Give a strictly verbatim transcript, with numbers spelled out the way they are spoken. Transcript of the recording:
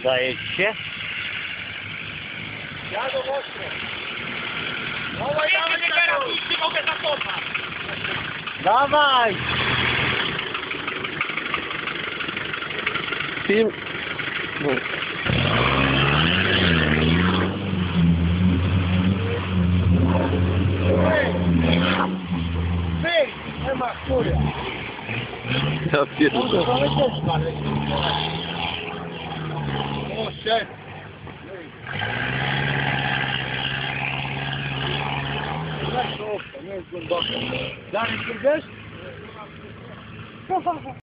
Udaje ci się? Ja do ostro. Dawaj, dawaj, nie teraz, już nie mogę zakopać. Dawaj! Film. No. Wyjdź, nie ma kurwa. Ja pierdolę. O, szef. Nie jest głęboko. Dalej, kurwiesz?